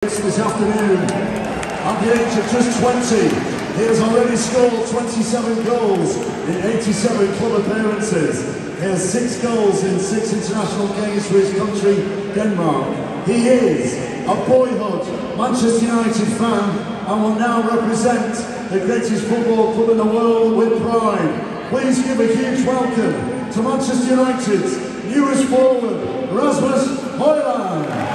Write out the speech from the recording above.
Emirates this afternoon. At the age of just 20, he has already scored 27 goals in 87 club appearances. He has 6 goals in 6 international games for his country, Denmark. He is a boyhood Manchester United fan and will now represent the greatest football club in the world with pride. Please give a huge welcome to Manchester United's newest forward, Rasmus Højlund.